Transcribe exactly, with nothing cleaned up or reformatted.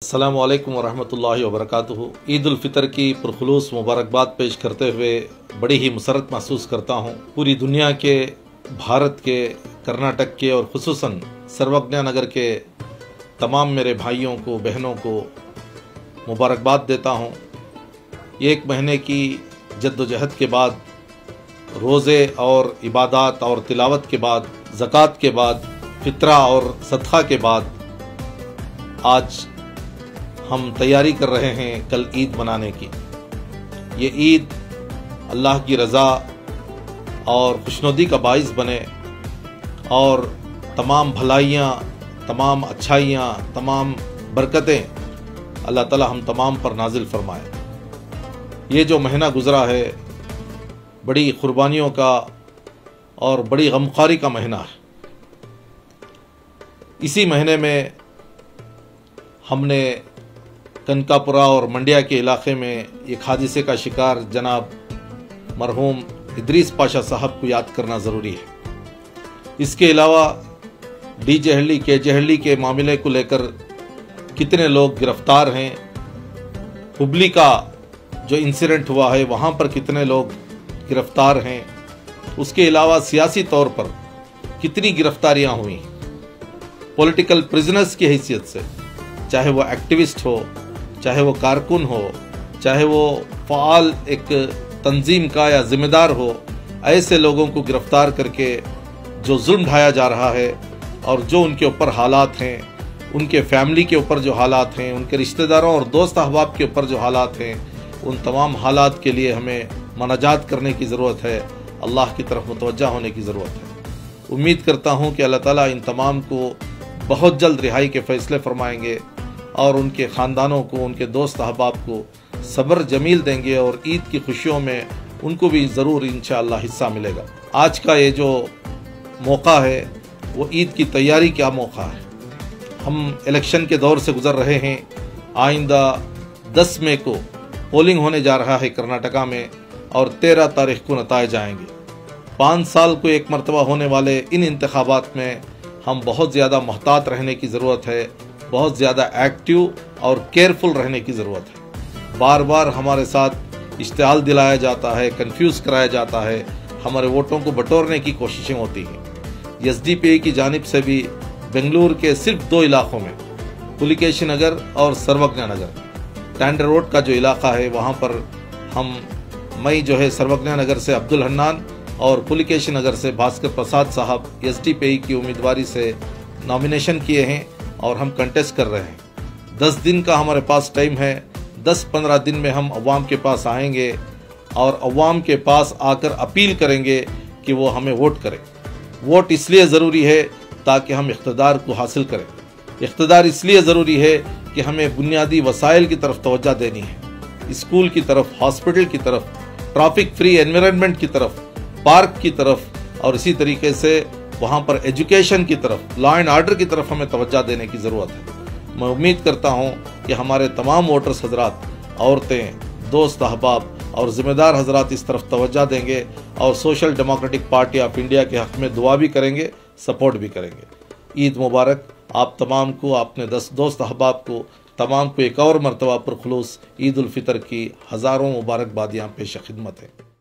अस्सलामु अलैकुम वरहमतुल्लाहि वबरकातुहू। ईद उल फितर की पुरखुलूस मुबारकबाद पेश करते हुए बड़ी ही मुसरत महसूस करता हूँ। पूरी दुनिया के, भारत के, कर्नाटक के और खुसूसन सर्वज्ञा नगर के तमाम मेरे भाइयों को, बहनों को मुबारकबाद देता हूँ। एक महीने की जद्दोजहद के बाद, रोज़े और इबादत और तिलावत के बाद, ज़कात के बाद, फितरा और सदक़ा के बाद आज हम तैयारी कर रहे हैं कल ईद मनाने की। ये ईद अल्लाह की रज़ा और खुशनुदी का बाइस बने और तमाम भलाइयाँ, तमाम अच्छाइयाँ, तमाम बरकतें अल्लाह ताला हम तमाम पर नाजिल फरमाए। ये जो महीना गुज़रा है बड़ी क़ुरबानियों का और बड़ी गमख़ारी का महीना है। इसी महीने में हमने कनकापुरा और मंडिया के इलाके में एक हादसे का शिकार जनाब मरहूम इदरीस पाशा साहब को याद करना ज़रूरी है। इसके अलावा डी जहली के जहली के मामले को लेकर कितने लोग गिरफ्तार हैं, हुबली का जो इंसिडेंट हुआ है वहाँ पर कितने लोग गिरफ्तार हैं, उसके अलावा सियासी तौर पर कितनी गिरफ्तारियाँ हुई, पॉलिटिकल प्रिजनर्स की हैसियत से, चाहे वो एक्टिविस्ट हो, चाहे वो कारकुन हो, चाहे वो फ़ाल एक तंजीम का या ज़िम्मेदार हो, ऐसे लोगों को गिरफ़्तार करके जो जुल्म ढाया जा रहा है और जो उनके ऊपर हालात हैं, उनके फैमिली के ऊपर जो हालात हैं, उनके रिश्तेदारों और दोस्त अहबाब के ऊपर जो हालात हैं, उन तमाम हालात के लिए हमें मनाजात करने की ज़रूरत है, अल्लाह की तरफ मुतवज्जा होने की ज़रूरत है। उम्मीद करता हूँ कि अल्लाह ताला इन तमाम को बहुत जल्द रिहाई के फ़ैसले फरमाएंगे और उनके ख़ानदानों को, उनके दोस्त अहबाब को सब्र जमील देंगे और ईद की खुशियों में उनको भी ज़रूर इंशाअल्लाह हिस्सा मिलेगा। आज का ये जो मौका है वो ईद की तैयारी का मौका है। हम इलेक्शन के दौर से गुज़र रहे हैं। आइंदा दस मई को पोलिंग होने जा रहा है कर्नाटका में और तेरह तारीख को नताइज आएंगे। पाँच साल को एक मरतबा होने वाले इन इंतखाबात में हम बहुत ज़्यादा मोहतात रहने की ज़रूरत है, बहुत ज़्यादा एक्टिव और केयरफुल रहने की ज़रूरत है। बार बार हमारे साथ इश्तिहाल दिलाया जाता है, कंफ्यूज कराया जाता है, हमारे वोटों को बटोरने की कोशिशें होती हैं। एस डी पी आई की जानिब से भी बेंगलुरु के सिर्फ दो इलाक़ों में, पुलिकेशी नगर और सर्वज्ञा नगर, टैंडर रोड का जो इलाका है वहाँ पर हम मई जो है सर्वज्ञा नगर से अब्दुल हन्नान और पुलिकेशी नगर से भास्कर प्रसाद साहब एस डी पी आई की उम्मीदवारी से नॉमिनेशन किए हैं और हम कंटेस्ट कर रहे हैं। दस दिन का हमारे पास टाइम है। दस पंद्रह दिन में हम अवाम के पास आएंगे और अवाम के पास आकर अपील करेंगे कि वो हमें वोट करें। वोट इसलिए ज़रूरी है ताकि हम इख्तिदार को हासिल करें। इख्तिदार इसलिए ज़रूरी है कि हमें बुनियादी वसाइल की तरफ तवज्जो देनी है, स्कूल की तरफ, हॉस्पिटल की तरफ, ट्रैफिक फ्री एनवायरनमेंट की तरफ, पार्क की तरफ और इसी तरीके से वहाँ पर एजुकेशन की तरफ, लॉ एंड ऑर्डर की तरफ हमें तवज्जो देने की ज़रूरत है। मैं उम्मीद करता हूँ कि हमारे तमाम वोटर्स हजरात, औरतें, दोस्त अहबाब और ज़िम्मेदार हजरात इस तरफ तवज्जो देंगे और social democratic party of India के हक़ में दुआ भी करेंगे, सपोर्ट भी करेंगे। ईद मुबारक आप तमाम को, अपने दस दोस्त अहबाब को तमाम को एक और मरतबा पुरखुलूस ईद उल फितर की हज़ारों मुबारकबादियाँ पेश खिदमत हैं।